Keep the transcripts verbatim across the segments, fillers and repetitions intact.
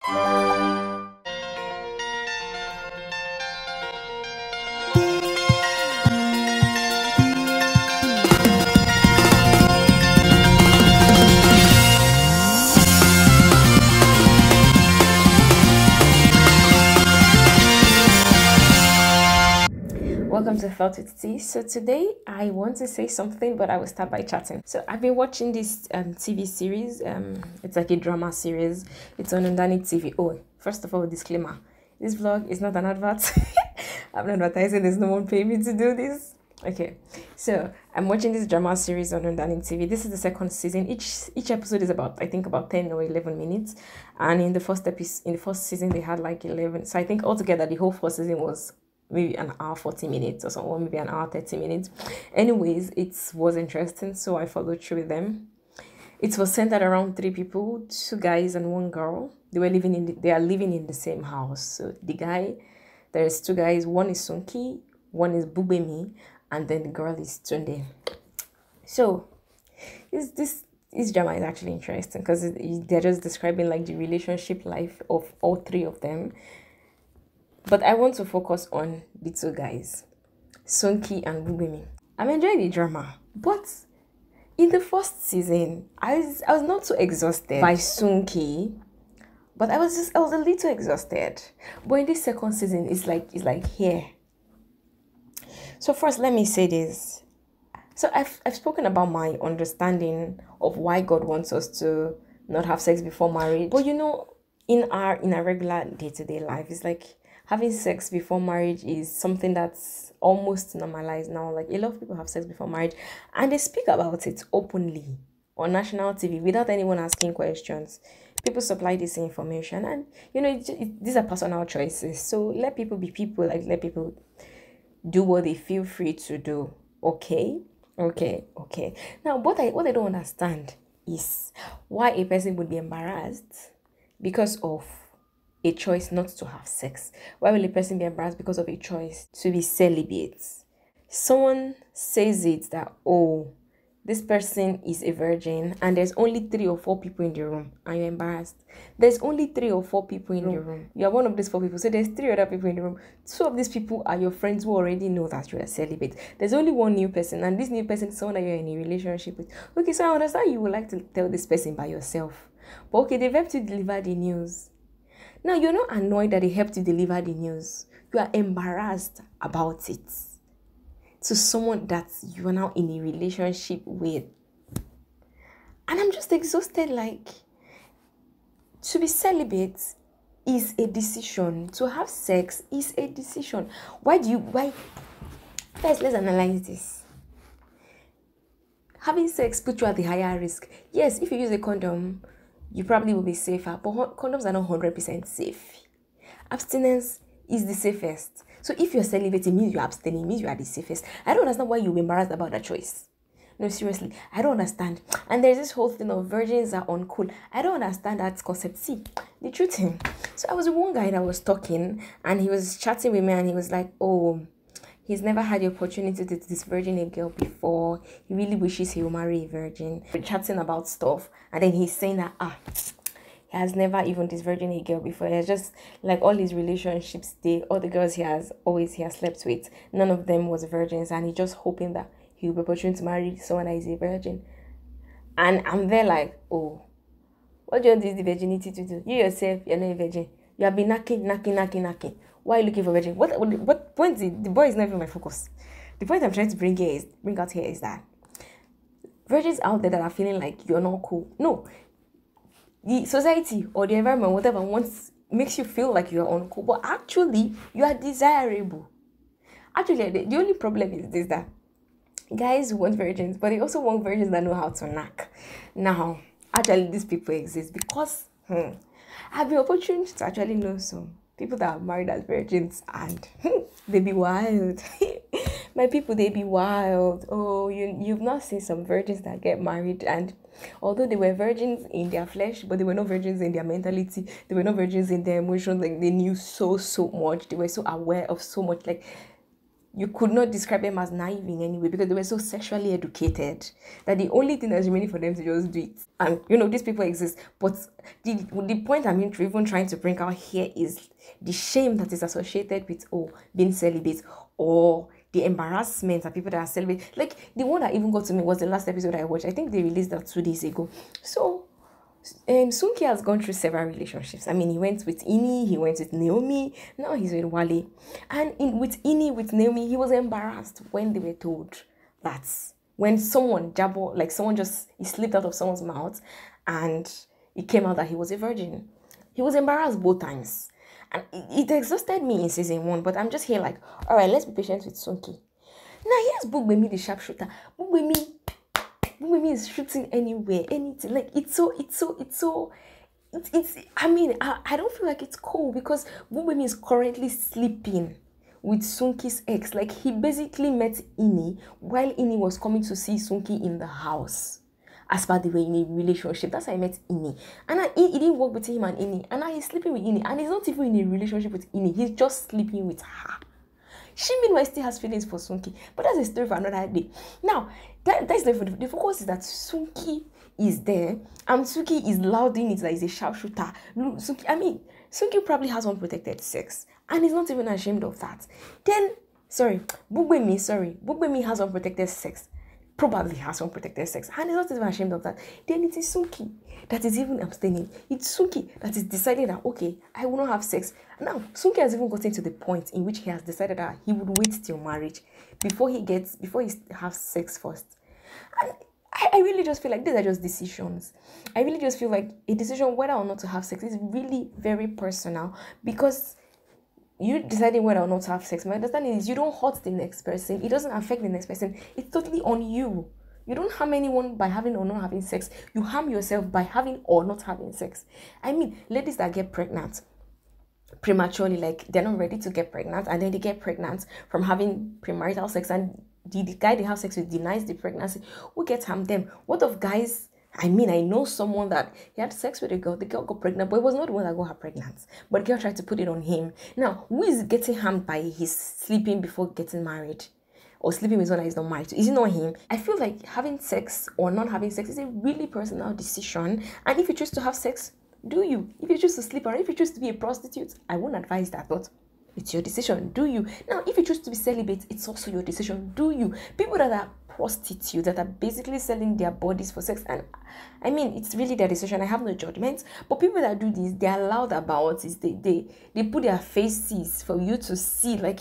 Welcome to ThoughtsWithTee. So today I want to say something, but I will start by chatting. So I've been watching this um, T V series. Um, it's like a drama series. It's on NdaniTV. Oh, first of all, disclaimer: this vlog is not an advert. I'm not advertising. There's no one paying me to do this. Okay, so I'm watching this drama series on NdaniTV. This is the second season. Each each episode is about, I think, about ten or eleven minutes. And in the first episode, in the first season, they had like eleven. So I think altogether the whole first season was maybe an hour forty minutes or something, or maybe an hour thirty minutes. Anyways, it was interesting, so I followed through with them. It was centered around three people, two guys and one girl. They were living in the, they are living in the same house. So the guy, there is two guys. One is Suki, one is Bubemi, and then the girl is Tunde. So this this this drama is actually interesting because they're just describing like the relationship life of all three of them. But I want to focus on the two guys, Sunki and Bubemi. I'm enjoying the drama, but in the first season, I was I was not so exhausted by Sunki, but I was just I was a little exhausted. But in this second season, it's like it's like here. So first, let me say this. So I've I've spoken about my understanding of why God wants us to not have sex before marriage. But you know, in our in our regular day-to-day life, it's like having sex before marriage is something that's almost normalized now. Like a lot of people have sex before marriage and they speak about it openly on national T V without anyone asking questions. People supply this information and, you know, it, it, these are personal choices. So let people be people, like let people do what they feel free to do. Okay? Okay, okay. Now, what I, what I don't understand is why a person would be embarrassed because of a choice not to have sex. Why will a person be embarrassed because of a choice to be celibate? Someone says it that, oh, this person is a virgin and there's only three or four people in the room and you're embarrassed. There's only three or four people in the room. You're one of these four people. So there's three other people in the room. Two of these people are your friends who already know that you're a celibate. There's only one new person and this new person is someone that you're in a relationship with. Okay, so I understand you would like to tell this person by yourself. But okay, they've helped you deliver the news. Now, you're not annoyed that they helped you deliver the news. You are embarrassed about it to someone that you are now in a relationship with. And I'm just exhausted. Like, to be celibate is a decision. To have sex is a decision. Why do you, why? First, let's analyze this. Having sex puts you at the higher risk. Yes, if you use a condom, you probably will be safer, but condoms are not one hundred percent safe. Abstinence is the safest. So if you're celibate, it means you're abstaining, it means you are the safest. I don't understand why you're embarrassed about that choice. No, seriously, I don't understand. And there's this whole thing of virgins are uncool. I don't understand that concept. See, the truth is, so I was with one guy that was talking, and he was chatting with me, and he was like, oh, he's never had the opportunity to disvirgin a girl before. He really wishes he will marry a virgin. We're chatting about stuff. And then he's saying that, ah, he has never even disvirgin a girl before. It's just like all his relationships, they, all the girls he has, always he has slept with, none of them was virgins. And he's just hoping that he will be opportunity to marry someone that is a virgin. And I'm there like, oh, what do you want this the virginity to do? You yourself, you're not a virgin. You have been knocking, knocking, knocking, knocking. Why are you looking for virgin? What what point is the boy is not even my focus. The point I'm trying to bring here is bring out here is that virgins out there that are feeling like you're not cool. No. The society or the environment, whatever, wants makes you feel like you're uncool, but actually you are desirable. Actually, the, the only problem is this, that guys want virgins, but they also want virgins that know how to knock. Now, actually, these people exist because hmm, I've been opportunity to actually know some people that are married as virgins, and they be wild. My people, they be wild. Oh, you, you've not seen some virgins that get married, and although they were virgins in their flesh, but they were not virgins in their mentality. They were not virgins in their emotions. Like, they knew so, so much. They were so aware of so much. Like, you could not describe them as naive in any way because they were so sexually educated that the only thing that's remaining for them to just do it. And, you know, these people exist. But the, the point I'm even trying to bring out here is the shame that is associated with, oh, being celibate, or the embarrassment that people that are celibate. Like, the one that even got to me was the last episode I watched. I think they released that two days ago. So, Um, Suki has gone through several relationships. I mean, he went with Ini, he went with Naomi, now he's with Wale. And in with Ini, with Naomi, he was embarrassed when they were told that when someone jabber, like someone just, he slipped out of someone's mouth and it came out that he was a virgin. He was embarrassed both times. And it, it exhausted me in season one, but I'm just here like, all right, let's be patient with Suki. Now, here's Bugbemi, the sharpshooter. Bugbemi, Bugbemi is shooting anywhere, anything. Like, it's so, it's so, it's so, it's, it's I mean, I, I don't feel like it's cool because Bugbemi is currently sleeping with Sunki's ex. Like, he basically met Ini while Ini was coming to see Sunki in the house. As per the way, in a relationship. That's how I met Ini. And I, he, he didn't work between him and Ini. And now he's sleeping with Ini. And he's not even in a relationship with Ini. He's just sleeping with her. She, meanwhile, still has feelings for Sunki. But that's a story for another day. Now, that, that's the, the focus is that Sunki is there. And Sunki is lauding it like he's a sharpshooter. Sunki, I mean, Sunki probably has unprotected sex. And he's not even ashamed of that. Then, sorry, Bugbemi, sorry. Bugbemi has unprotected sex. Probably has unprotected sex. And he's not even ashamed of that. Then it is Sunki that is even abstaining. It's Sunki that is deciding that, okay, I will not have sex. Now, Sunki has even gotten to the point in which he has decided that he would wait till marriage before he gets, before he has sex first. And I, I really just feel like these are just decisions. I really just feel like a decision whether or not to have sex is really very personal because you deciding whether or not to have sex. My understanding is you don't hurt the next person. It doesn't affect the next person. It's totally on you. You don't harm anyone by having or not having sex. You harm yourself by having or not having sex. I mean, ladies that get pregnant prematurely, like they're not ready to get pregnant, and then they get pregnant from having premarital sex, and the, the guy they have sex with denies the pregnancy. Who gets harmed? Them. What of guys? I mean, I know someone that he had sex with a girl. The girl got pregnant, but it was not the one that got her pregnant. But the girl tried to put it on him. Now, who is getting harmed by his sleeping before getting married? Or sleeping with someone that is not married to? Is it not him? I feel like having sex or not having sex is a really personal decision. And if you choose to have sex, do you? If you choose to sleep or if you choose to be a prostitute, I won't advise that, but it's your decision. Do you? Now, if you choose to be celibate, it's also your decision. Do you? People that are prostitutes, that are basically selling their bodies for sex, and I mean, it's really their decision. I have no judgment. But people that do this, they are loud about it. They, they, they put their faces for you to see, like,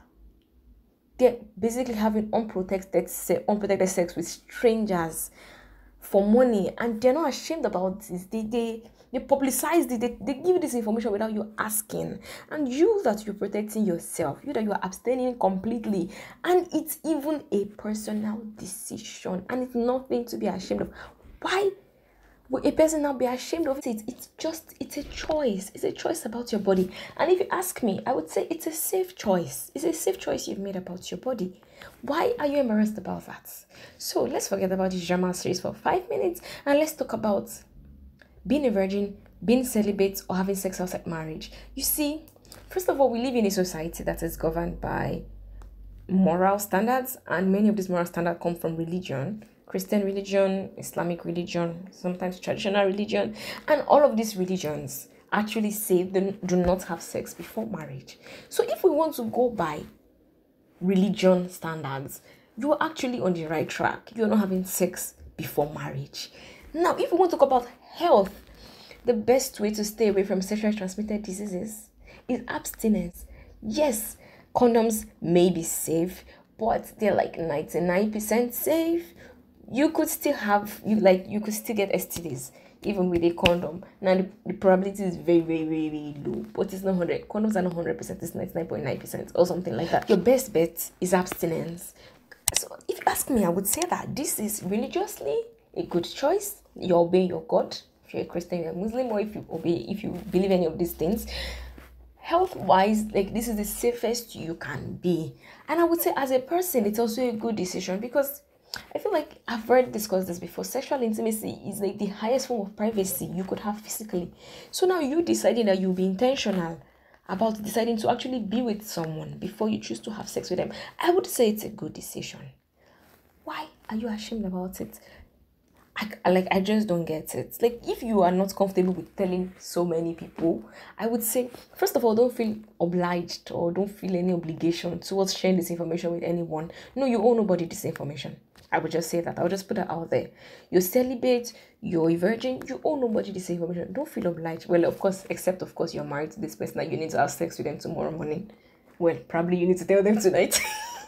they're basically having unprotected sex, unprotected sex with strangers for money, and they're not ashamed about this. They, they, they publicize it. They, they give you this information without you asking. And you that you're protecting yourself, you that you are abstaining completely, and it's even a personal decision, and it's nothing to be ashamed of. Why would a person now be ashamed of it? It's just, it's a choice. It's a choice about your body. And if you ask me, I would say it's a safe choice. It's a safe choice you've made about your body. Why are you embarrassed about that? So let's forget about this drama series for five minutes and let's talk about being a virgin, being celibate, or having sex outside marriage. You see, first of all, we live in a society that is governed by moral standards, and many of these moral standards come from religion. Christian religion, Islamic religion, sometimes traditional religion, and all of these religions actually say they do not have sex before marriage. So if we want to go by religion standards, you're actually on the right track. You're not having sex before marriage. Now, if we want to talk about health, the best way to stay away from sexually transmitted diseases is abstinence. Yes, condoms may be safe, but they're like ninety-nine percent safe. You could still have, you like, you could still get S T Ds even with a condom. Now, the, the probability is very, very, very, very low, but it's not one hundred. Condoms are not one hundred percent, it's ninety-nine point nine percent or something like that. Your best bet is abstinence. So, if you ask me, I would say that this is religiously a good choice. You obey your God. If you're a Christian, you're a Muslim, or if you obey, if you believe any of these things. Health-wise, like, this is the safest you can be. And I would say, as a person, it's also a good decision because I feel like I've already discussed this before. Sexual intimacy is like the highest form of privacy you could have physically. So now you deciding that you'll be intentional about deciding to actually be with someone before you choose to have sex with them, I would say it's a good decision. Why are you ashamed about it? I, like, I just don't get it. Like, if you are not comfortable with telling so many people, I would say, first of all, don't feel obliged or don't feel any obligation towards sharing this information with anyone. No, you owe nobody this information. I would just say that. I would just put that out there. You're celibate, you're a virgin, you owe nobody this information. Don't feel obliged. Well, of course, except, of course, you're married to this person and you need to have sex with them tomorrow morning. Well, probably you need to tell them tonight.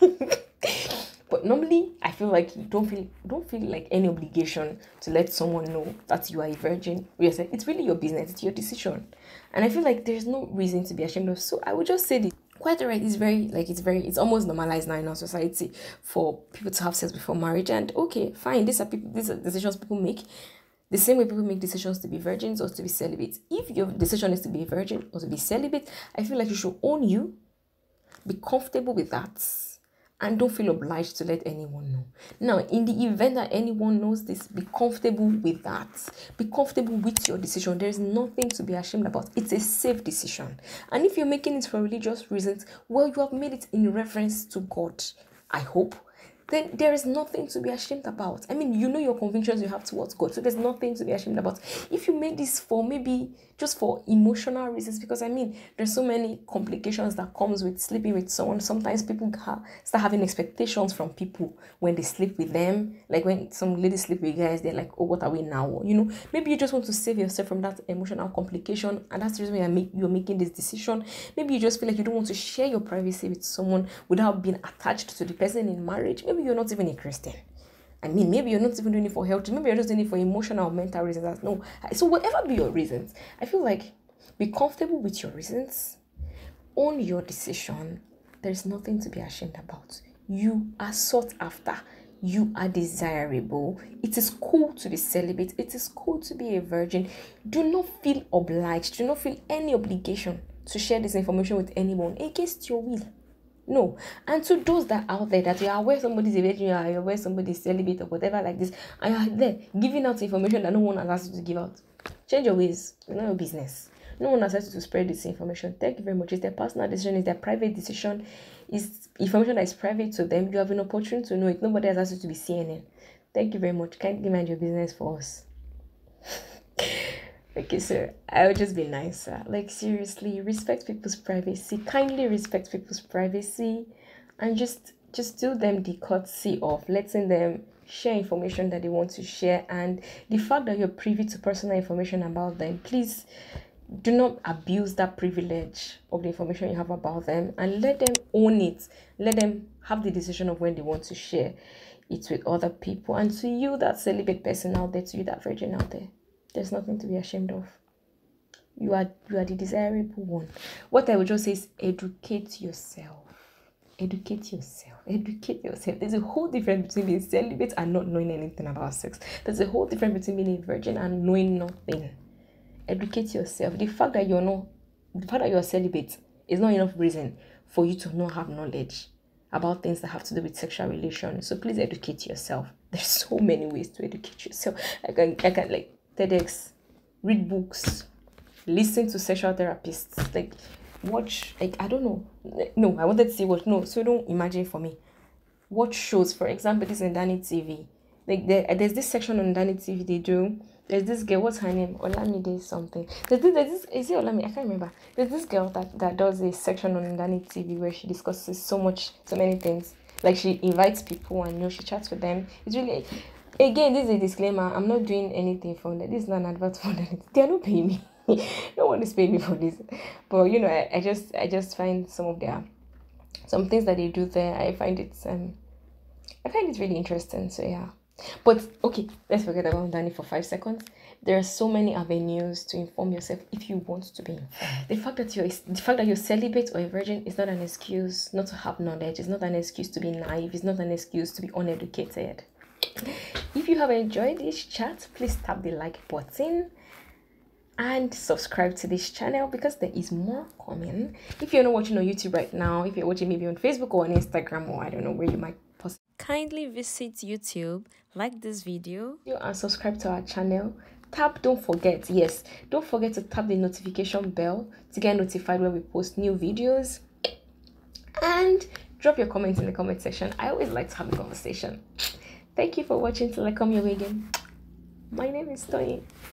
But normally, I feel like you don't feel don't feel like any obligation to let someone know that you are a virgin. Yes, it's really your business. It's your decision, and I feel like there's no reason to be ashamed of. So I would just say this. Quite alright. It's very like it's very it's almost normalized now in our society for people to have sex before marriage. And okay, fine. These are people. These are decisions people make. The same way people make decisions to be virgins or to be celibate. If your decision is to be a virgin or to be celibate, I feel like you should own you. Be comfortable with that. And don't feel obliged to let anyone know. Now, in the event that anyone knows this, be comfortable with that. Be comfortable with your decision. There is nothing to be ashamed about. It's a safe decision. And if you're making it for religious reasons, well, you have made it in reference to God, I hope. Then there is nothing to be ashamed about. I mean, you know your convictions you have towards God, so there's nothing to be ashamed about. If you made this for maybe just for emotional reasons, because I mean, there's so many complications that comes with sleeping with someone. Sometimes people ha start having expectations from people when they sleep with them. Like when some ladies sleep with guys, they're like, oh, what are we now? You know, maybe you just want to save yourself from that emotional complication, and that's the reason why you're, make, you're making this decision. Maybe you just feel like you don't want to share your privacy with someone without being attached to the person in marriage. Maybe you're not even a Christian. I mean, maybe you're not even doing it for health. Maybe you're just doing it for emotional or mental reasons. No. So whatever be your reasons, I feel like be comfortable with your reasons. Own your decision. There's nothing to be ashamed about. You are sought after. You are desirable. It is cool to be celibate. It is cool to be a virgin. Do not feel obliged. Do not feel any obligation to share this information with anyone against your will. No. And to those that are out there that you are aware somebody's a virgin, you are aware somebody's celibate or whatever like this, and you are there giving out information that no one has asked you to give out. Change your ways. It's not your business. No one has asked you to spread this information. Thank you very much. It's their personal decision. It's their private decision. It's information that is private to them. You have an opportunity to know it. Nobody has asked you to be C N N. Thank you very much. Kindly mind your business for us. Okay, so I would just be nicer. Like, seriously, respect people's privacy. Kindly respect people's privacy, and just just do them the courtesy of letting them share information that they want to share. And the fact that you're privy to personal information about them, please do not abuse that privilege of the information you have about them, and let them own it. Let them have the decision of when they want to share it with other people. And to you, that celibate person out there, to you, that virgin out there, there's nothing to be ashamed of. You are you are the desirable one. What I would just say is educate yourself. Educate yourself. Educate yourself. There's a whole difference between being celibate and not knowing anything about sex. There's a whole difference between being a virgin and knowing nothing. Educate yourself. The fact that you're not, the fact that you're celibate is not enough reason for you to not have knowledge about things that have to do with sexual relations. So please educate yourself. There's so many ways to educate yourself. I can I can like TEDx, read books, listen to sexual therapists, like watch, like I don't know. No, I wanted to say what no, so don't imagine for me. Watch shows, for example, this is NdaniTV. Like there, there's this section on NdaniTV they do. There's this girl, what's her name? Olamide something. There's this, there's this is it Olamide? I can't remember. There's this girl that, that does a section on NdaniTV where she discusses so much, so many things. Like she invites people and you know she chats with them. It's really, again, this is a disclaimer. I'm not doing anything for them. This is not an advert for them. They are not paying me. No one is paying me for this. But you know, I, I just I just find some of their some things that they do there. I find it um I find it really interesting. So yeah. But okay, let's forget about Ndani for five seconds. There are so many avenues to inform yourself if you want to be informed. The fact that you're the fact that you're celibate or a virgin is not an excuse not to have knowledge. It's not an excuse to be naive. It's not an excuse to be uneducated. If you have enjoyed this chat, please tap the like button and subscribe to this channel because there is more coming. If you're not watching on YouTube right now, if you're watching maybe on Facebook or on Instagram or I don't know where you might possibly, kindly visit YouTube, like this video and subscribe to our channel tap, don't forget, yes, don't forget to tap the notification bell to get notified when we post new videos. And drop your comments in the comment section. I always like to have a conversation. Thank you for watching till I come your way again. My name is Tony.